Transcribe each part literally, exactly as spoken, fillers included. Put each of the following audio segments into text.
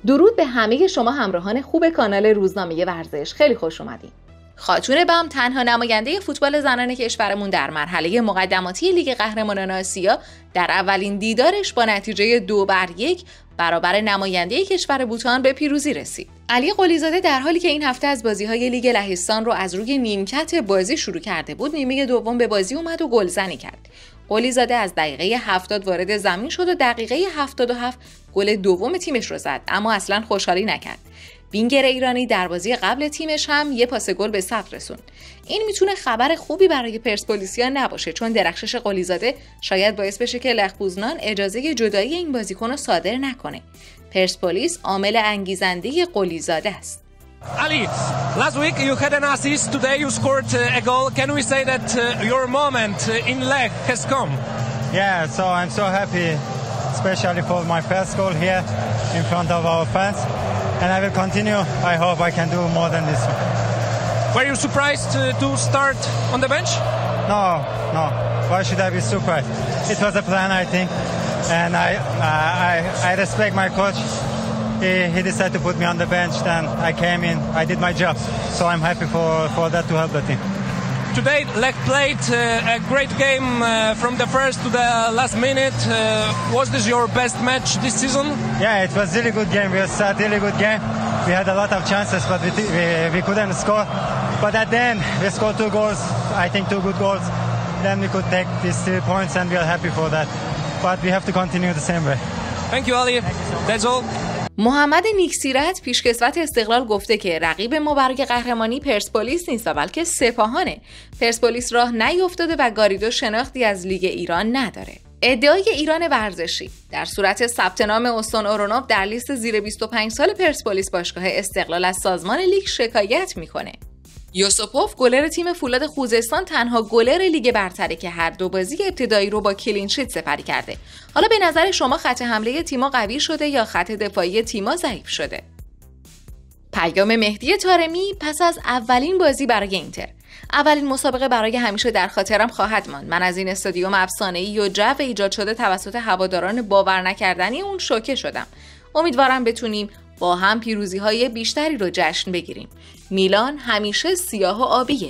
درود به همه شما همراهان خوب کانال روزنامه ورزش. خیلی خوش اومدین. خاتون بم تنها نماینده فوتبال زنان کشورمون در مرحله مقدماتی لیگ قهرمانان آسیا در اولین دیدارش با نتیجه دو بر یک برابر نماینده کشور بوتان به پیروزی رسید. علی قلیزاده در حالی که این هفته از بازی‌های لیگ لهستان رو از روی نیمکت بازی شروع کرده بود، نیمه دوم به بازی اومد و گلزنی کرد. قلیزاده از دقیقه هفتاد وارد زمین شد و دقیقه هفتاد و هفت گل دوم تیمش رو زد، اما اصلاً خوشحالی نکرد. وینگر ایرانی در بازی قبل تیمش هم یه پاس گل به ثبت رسوند. این میتونه خبر خوبی برای پرسپولیسیا نباشه، چون درخشش قلیزاده شاید باعث بشه که لخپوزنان اجازه جدایی این بازیکن رو صادر نکنه. پرسپولیس عامل انگیزنده قلیزاده است. Ali, last week you had an assist, today you scored a goal. Can we say that your moment in Lech has come? Yeah, so I'm so happy, especially for my first goal here in front of our fans. And I will continue. I hope I can do more than this one. Were you surprised to, to start on the bench? No, no. Why should I be surprised? It was a plan, I think. And I, uh, I, I respect my coach. He, he decided to put me on the bench. Then I came in. I did my job. So I'm happy for, for that to help the team. Today, Lech played uh, a great game uh, from the first to the last minute. Uh, was this your best match this season? Yeah, it was a really good game. We had a really good game. We had a lot of chances, but we, we, we couldn't score. But at the end, we scored two goals. I think two good goals. Then we could take these three points, and we are happy for that. But we have to continue the same way. Thank you, Ali. That's all. محمد نیکسیرت پیشکسوت استقلال گفته که رقیب ما برای قهرمانی پرسپولیس نیست و بلکه سپاهانه. پرسپولیس راه نیفتاده و گاریدو شناختی از لیگ ایران نداره. ادعای ایران ورزشی در صورت ثبت نام استون اورونوف در لیست زیر بیست و پنج سال پرسپولیس باشگاه استقلال از سازمان لیگ شکایت میکنه. یوسپوف گلر تیم فولاد خوزستان تنها گلر لیگ برتره که هر دو بازی ابتدایی رو با کلین شیت سپری کرده. حالا به نظر شما خط حمله تیما قوی شده یا خط دفاعی تیما ضعیف شده؟ پیام مهدی طارمی پس از اولین بازی برای اینتر: اولین مسابقه برای همیشه در خاطرم خواهد ماند. من از این استادیوم افسانه‌ای و جو ایجاد شده توسط هواداران باور نکردنی اون شوکه شدم. امیدوارم بتونیم با هم پیروزی‌های بیشتری رو جشن بگیریم. میلان همیشه سیاه و آبیه.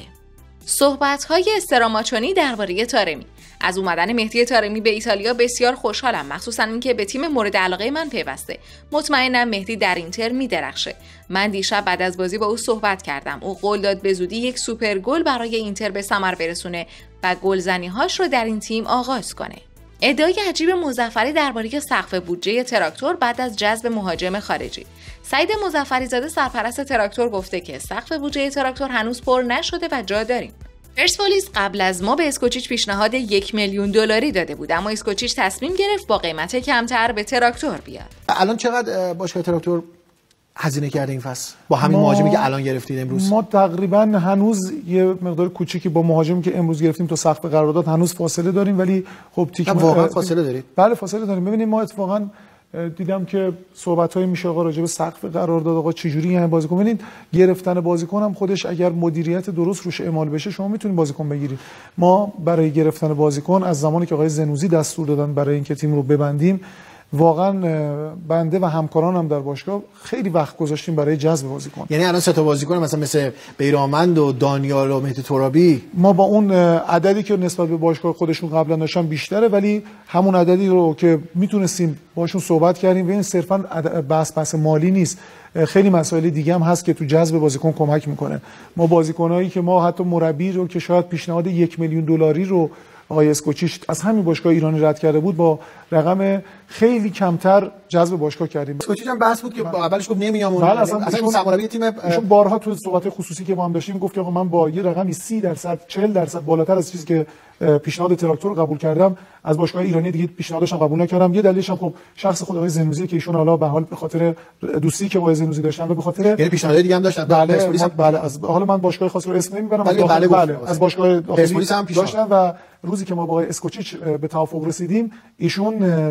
صحبت‌های استراماچونی درباره طارمی: از اومدن مهدی طارمی به ایتالیا بسیار خوشحالم، مخصوصاً اینکه به تیم مورد علاقه من پیوسته. مطمئنم مهدی در اینتر می‌درخشه. من دیشب بعد از بازی با او صحبت کردم. او قول داد به زودی یک سوپر گل برای اینتر به ثمر برسونه و گلزنی‌هاش رو در این تیم آغاز کنه. ادعای عجیب مظفری درباره سقف بودجه تراکتور بعد از جذب مهاجم خارجی: سعید مظفری زاده سرپرست تراکتور گفته که سقف بودجه تراکتور هنوز پر نشده و جا داریم. پرسپولیس قبل از ما به اسکوچیچ پیشنهاد یک میلیون دلاری داده بود، اما اسکوچیچ تصمیم گرفت با قیمت کمتر به تراکتور بیاد. الان چقدر باشگاه تراکتور هزینه کرده این فصل با همین مهاجمی که الان گرفتید امروز؟ ما تقریبا هنوز یه مقدار کوچیکی با مهاجمی که امروز گرفتیم تا سقف قرارداد هنوز فاصله داریم، ولی خب تیک واقعا فاصله دارید؟ بله فاصله داریم. ببینید ما اتفاقا دیدم که صحبت‌های میشه آقا راجع به سقف قرارداد آقا چجوری یعنی بازیکن، ببینید گرفتن بازیکن هم خودش اگر مدیریت درست روش اعمال بشه شما میتونید بازیکن بگیرید. ما برای گرفتن بازیکن از زمانی که آقای زنوزی دستور دادن برای اینکه تیم رو ببندیم، واقعا بنده و همکارانم در باشگاه خیلی وقت گذاشتیم برای جذب بازیکن. یعنی الان سه تا بازیکن مثلا مثل بیرامند و دانیال و مهدی ترابی، ما با اون عددی که نسبت به باشگاه خودشون قبلا داشتن بیشتره، ولی همون عددی رو که میتونستیم باشون صحبت کردیم و این صرفا بحث بحث مالی نیست، خیلی مسائل دیگه هم هست که تو جذب بازیکن کمک میکنه. ما بازیکنایی که ما حتی مربی رو که شاید پیشنهاد یک میلیون دلاری رو آقای اسکوچیچ از همین باشگاه ایرانی رد کرده بود با رقم خیلی کمتر جذب باشگاه کردیم. اسکوچیچ هم بحث بود که با اولش گفت نمیام، بله اصلا اصلا سرمربی تیم ایشون بارها تو صحبت خصوصی که ما هم داشتیم گفت که آقا من با یه رقمی سی درصد چهل درصد بالاتر از چیزی که پیشنهاد تراکتور رو قبول کردم از باشگاه ایرانی دیگه پیشنهادش هم قبول نکردم. یه دلیلش هم خب شخص خود آقای زنوزی که ایشون حالا به حال به خاطر دوستی که با زنوزی داشتن و به خاطر یعنی پیشنهاد دیگه هم داشتن. بله ما بله از حالا من باشگاه خاص رو اسم نمیبرم، بله بله بله از باشگاه پرسپولیس هم داشتن و روزی که ما با آقای اسکوچیچ به توافق رسیدیم ایشون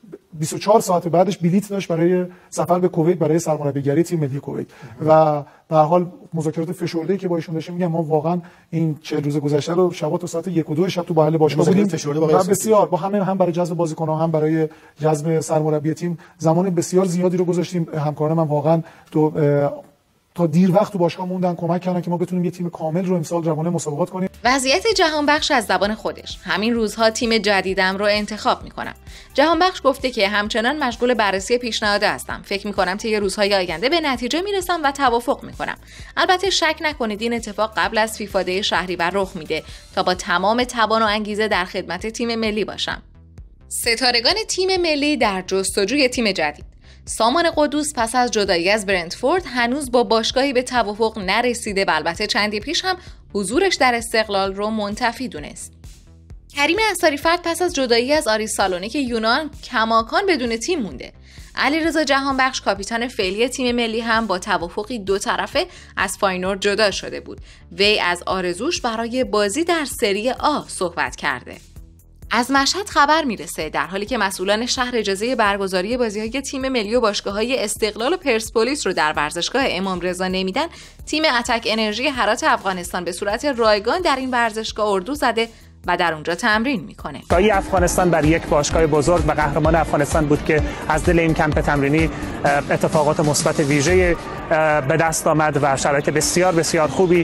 بیست و چهار ساعت بعدش بلیت داشت برای سفر به کویت برای سرمربیگری تیم ملی کویت و به هر حال مذاکرات فشرده‌ای که با ایشون داشتیم. میگم ما واقعا این چهل روز گذشته رو شبا تا ساعت یک و دو شب تو محل باشگاه بودیم و بسیار با همه هم برای جذب بازیکن‌ها هم برای جذب سرمربی تیم زمان بسیار زیادی رو گذاشتیم. همکاران من واقعا تو تا دیر وقت تو باشگاه موندن، کمک کردن که ما بتونیم یه تیم کامل رو امسال روانه مسابقات کنیم. وضعیت جهانبخش از زبان خودش. همین روزها تیم جدیدم رو انتخاب میکنم. جهانبخش گفته که همچنان مشغول بررسی پیشنهاد هستم. فکر میکنم طی روزهای آینده به نتیجه میرسم و توافق میکنم. البته شک نکنید این اتفاق قبل از فیفا دی شهریور رخ میده تا با تمام توان و انگیزه در خدمت تیم ملی باشم. ستارگان تیم ملی در جستجوی تیم جدید. سامان قدوس پس از جدایی از برنتفورد هنوز با باشگاهی به توافق نرسیده و البته چندی پیش هم حضورش در استقلال رو منتفی دونست. کریم انصاری‌فرد پس از جدایی از آریس سالونیک یونان کماکان بدون تیم مونده. علیرضا جهانبخش کاپیتان فعلی تیم ملی هم با توافقی دو طرفه از فاینورد جدا شده بود. وی از آرزوش برای بازی در سری آ صحبت کرده. از مشهد خبر میرسه در حالی که مسئولان شهر اجازه برگزاری بازی‌های تیم ملی و باشگاه‌های استقلال و پرسپولیس رو در ورزشگاه امام رضا نمیدن، تیم اتک انرژی هرات افغانستان به صورت رایگان در این ورزشگاه اردو زده و در اونجا تمرین میکنه. باشگاه افغانستان بر یک باشگاه بزرگ و قهرمان افغانستان بود که از دل این کمپ تمرینی اتفاقات مثبت ویژه به دست آمد و شرایط بسیار بسیار خوبی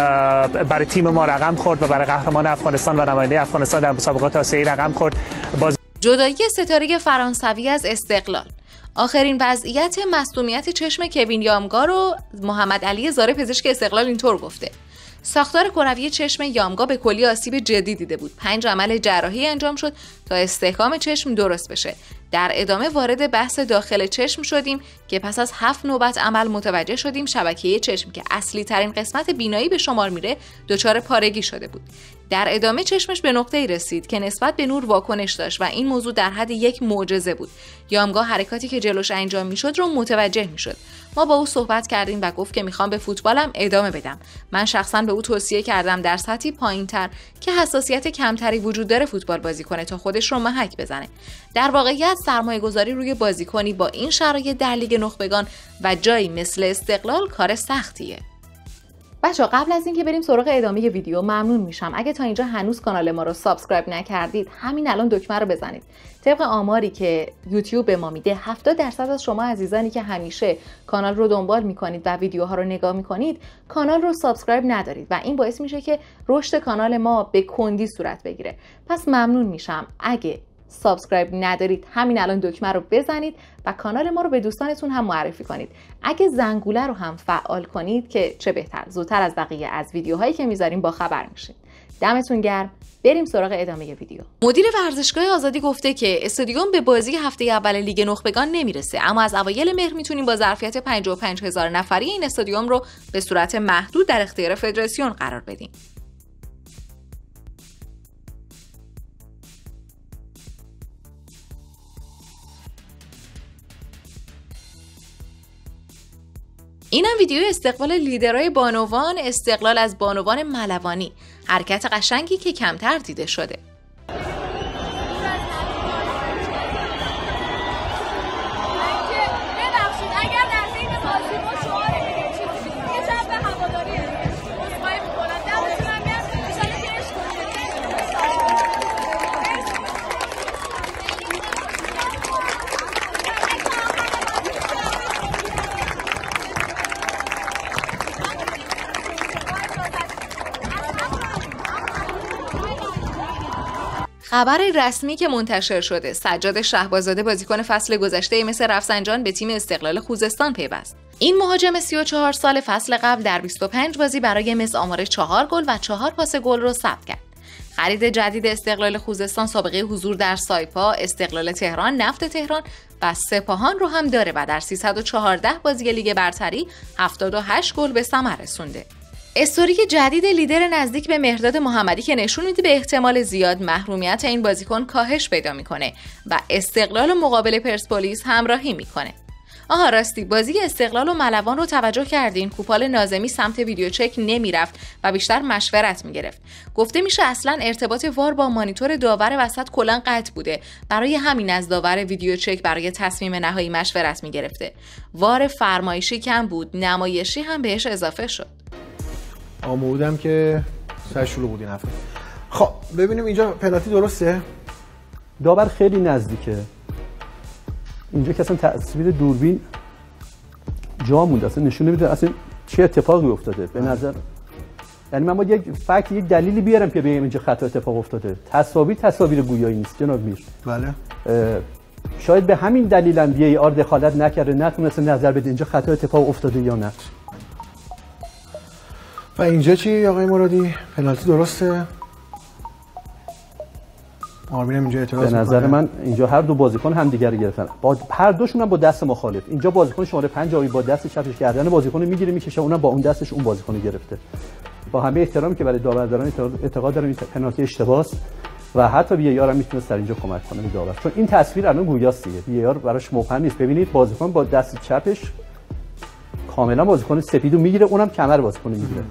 برای تیم ما رقم خورد و برای قهرمان افغانستان و نماینده افغانستان در مسابقات آسیایی رقم خورد. باز... جدایی ستاره فرانسوی از استقلال. آخرین وضعیت مصدومیت چشم کوین یامگا رو محمد علی زاره پزشک استقلال اینطور گفته: ساختار کروی چشم یامگا به کلی آسیب جدی دیده بود. پنج عمل جراحی انجام شد تا استحکام چشم درست بشه. در ادامه وارد بحث داخل چشم شدیم که پس از هفت نوبت عمل متوجه شدیم شبکیه چشم که اصلی ترین قسمت بینایی به شمار میره دچار پارگی شده بود. در ادامه چشمش به نقطه‌ای رسید که نسبت به نور واکنش داشت و این موضوع در حد یک معجزه بود. یامگا حرکاتی که جلوش انجام میشد رو متوجه میشد. ما با او صحبت کردیم و گفت که میخوام به فوتبالم ادامه بدم. من شخصا به او توصیه کردم در سطحی پایینتر که حساسیت کمتری وجود داره فوتبال بازی کنه تا خودش رو محک بزنه. در واقعیت سرمایه‌گذاری روی بازیکنی با این شرایط در لیگ نخبگان و جایی مثل استقلال کار سختیه. بچه قبل از اینکه بریم سراغ ادامه ویدیو ممنون میشم اگه تا اینجا هنوز کانال ما رو سابسکرایب نکردید همین الان دکمه رو بزنید. طبق آماری که یوتیوب به ما میده هفتاد درصد از شما عزیزانی که همیشه کانال رو دنبال میکنید و ویدیوها رو نگاه میکنید کانال رو سابسکرایب ندارید و این باعث میشه که رشد کانال ما به کندی صورت بگیره. پس ممنون میشم اگه سابسکرایب ندارید همین الان دکمه رو بزنید و کانال ما رو به دوستانتون هم معرفی کنید. اگه زنگوله رو هم فعال کنید که چه بهتر، زودتر از بقیه از ویدیوهایی که میذاریم با خبر میشید. دمتون گرم. بریم سراغ ادامه ویدیو. مدیر ورزشگاه آزادی گفته که استادیوم به بازی هفته اول لیگ نخبگان نمیرسه، اما از اوایل مهر میتونیم با ظرفیت پنجاه و پنج هزار نفری این استادیوم رو به صورت محدود در اختیار فدراسیون قرار بدیم. اینم ویدیو استقبال لیدرهای بانوان استقلال از بانوان ملوانی، حرکت قشنگی که کمتر دیده شده. خبر رسمی که منتشر شده: سجاد شهبازاده بازیکن فصل گذشته مس رفسنجان به تیم استقلال خوزستان پیوست. این مهاجم سی و چهار سال فصل قبل در بیست و پنج بازی برای مس آمار چهار گل و چهار پاس گل را ثبت کرد. خرید جدید استقلال خوزستان سابقه حضور در سایپا، استقلال تهران، نفت تهران و سپاهان رو هم داره و در سیصد و چهارده بازی لیگ برتری هفتاد و هشت گل به ثمر رسونده. استوری جدید لیدر نزدیک به مهرداد محمدی که نشون میده به احتمال زیاد محرومیت این بازیکن کاهش پیدا میکنه و استقلال مقابل پرسپولیس همراهی میکنه. آها راستی، بازی استقلال و ملوان رو توجه کردین؟ کوپال ناظمی سمت ویدیو چک نمیرفت و بیشتر مشورت میگرفت. گفته میشه اصلا ارتباط وار با مانیتور داور وسط کلا قطع بوده، برای همین از داور ویدیو چک برای تصمیم نهایی مشورت میگرفته. وار فرمایشی کم بود، نمایشی هم بهش اضافه شد. آمودم که سر شلوغ بود این هفته. خب ببینیم اینجا پنالتی درسته؟ داور خیلی نزدیکه. اینجا که اصلا تصویر دوربین جا مونده، اصلا نشون نمیده اصلا چه اتفاقی افتاده. به نظر یعنی من باید یک فکت، یک دلیلی بیارم که بگم اینجا خطا اتفاق افتاده. تصاویر تصاویر گویایی نیست جناب میر. بله. شاید به همین دلیل هم وی آر دخالت نکرده، نتونسته نظر بده اینجا خطا اتفاق افتاده یا نه. و اینجا چی آقای مرادی؟ پنالتی درسته؟ آرمین اینجا اعتراض به نظر من اینجا هر دو بازیکن هم دیگه رو گرفتن. با هر دوشون هم با دست مخالف. اینجا بازیکن شماره پنج آبی با دست چپش گردن بازیکن میگیره میکشه، اونم با اون دستش اون بازیکن گرفته. با همه احترامی که برای داورداران اعتقاد دارم این پنالتی اشتباهه و حتی وی آر هم میتونه در اینجا کمک کنه به داور، چون این تصویر الان گویاست دیگه. وی آر براش مبهم نیست. ببینید بازیکن با دست چپش کاملا بازیکن سفیدو میگیره، اونم کمر بازیکن میگیره.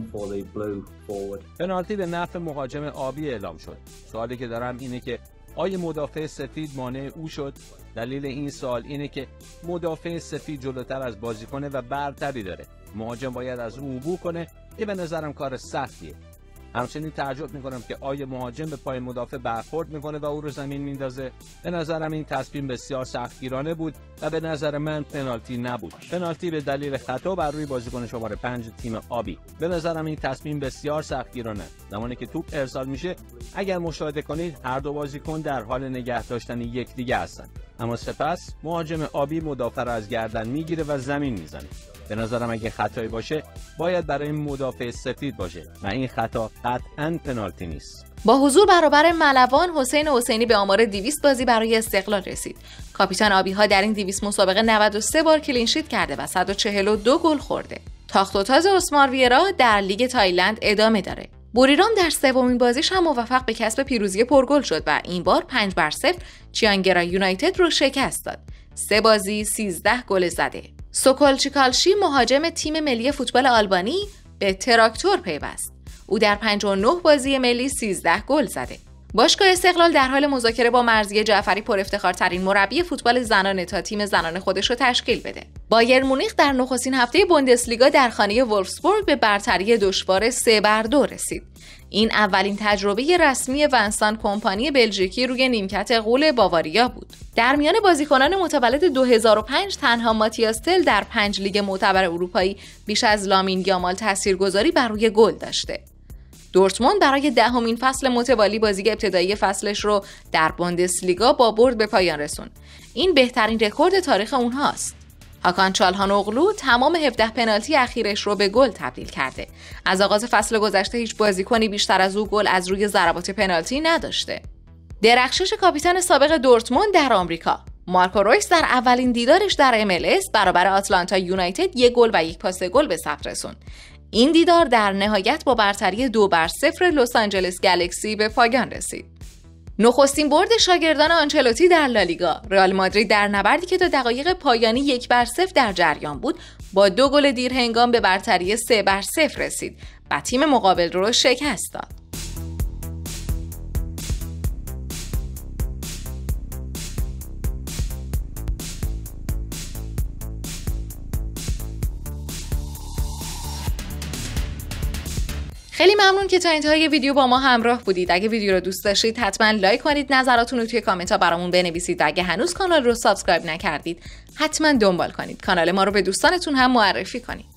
پنالتی به نفع مهاجم آبی اعلام شد. سوالی که دارم اینه که آیا مدافع سفید مانع او شد؟ دلیل این سوال اینه که مدافع سفید جلوتر از بازیکنه و برتری داره. مهاجم باید از او عبور کنه که به نظرم کار سختیه. همچنین تعجب میکنم که آیا مهاجم به پای مدافع برخورد میکنه و او رو زمین میندازه. به نظرم این تصمیم بسیار سختگیرانه بود و به نظر من پنالتی نبود. پنالتی به دلیل خطا بر روی بازیکن شماره پنج تیم آبی. به نظرم این تصمیم بسیار سختگیرانه. زمانی که توپ ارسال میشه، اگر مشاهده کنید هر دو بازیکن در حال نگه داشتن یکدیگه هستند، اما سپس مهاجم آبی مدافع را از گردن میگیره و زمین میزنه. به نظرم اگه خطایی باشه باید برای مدافع سفید باشه و این خطا قطعاً پنالتی نیست. با حضور برابر ملوان، حسین حسینی به آمار دویست بازی برای استقلال رسید. کاپیتان آبی‌ها در این دویست مسابقه نود و سه بار کلین شیت کرده و صد و چهل و دو گل خورده. تاخت و تاز اسمار ویرا در لیگ تایلند ادامه داره. بوریرام در سومین بازیش هم موفق به کسب پیروزی پرگل شد و این بار پنج بر صفر چیانگرا یونایتد رو شکست داد. سه بازی سیزده گل زده. سوکولچیکالشی مهاجم تیم ملی فوتبال آلبانی به تراکتور پیوست. او در پنجاه و نه بازی ملی سیزده گل زده. باشگاه استقلال در حال مذاکره با مرضیه جعفری پر افتخارترین مربی فوتبال زنانه تا تیم زنان خودش رو تشکیل بده. بایر مونیخ در نخستین هفته بوندسلیگا در خانه وولفسبورگ به برتری دشوار سه بر دو رسید. این اولین تجربه رسمی ونسان کمپانی بلژیکی روی نیمکت غول باواریا بود. در میان بازیکنان متولد دو هزار و پنج تنها ماتیاس تل در پنج لیگ معتبر اروپایی بیش از لامین یامال تاثیرگذاری بر روی گل داشته. دورتموند برای دهمین فصل متوالی بازی ابتدایی فصلش رو در بوندسلیگا با برد به پایان رسوند. این بهترین رکورد تاریخ اونهاست. هاکان چالهانوغلو تمام هفده پنالتی اخیرش رو به گل تبدیل کرده. از آغاز فصل گذشته هیچ بازیکنی بیشتر از او گل از روی ضربات پنالتی نداشته. درخشش کاپیتان سابق دورتموند در آمریکا. مارکو رویس در اولین دیدارش در ام ال اس برابر آتلانتا یونایتد یک گل و یک پاس گل به ثبت رسوند. این دیدار در نهایت با برتری دو بر صفر لس آنجلس گالاکسی به پایان رسید. نخستین برد شاگردان آنچلوتی در لالیگا. رئال مادرید در نبردی که تا دقایق پایانی یک بر صفر در جریان بود با دو گل دیر هنگام به برتری سه بر صفر رسید و تیم مقابل رو شکست داد. خیلی ممنون که تا انتهای ویدیو با ما همراه بودید. اگه ویدیو رو دوست داشتید حتما لایک کنید، نظراتتون رو توی کامنت ها برامون بنویسید و اگه هنوز کانال رو سابسکرایب نکردید حتما دنبال کنید. کانال ما رو به دوستانتون هم معرفی کنید.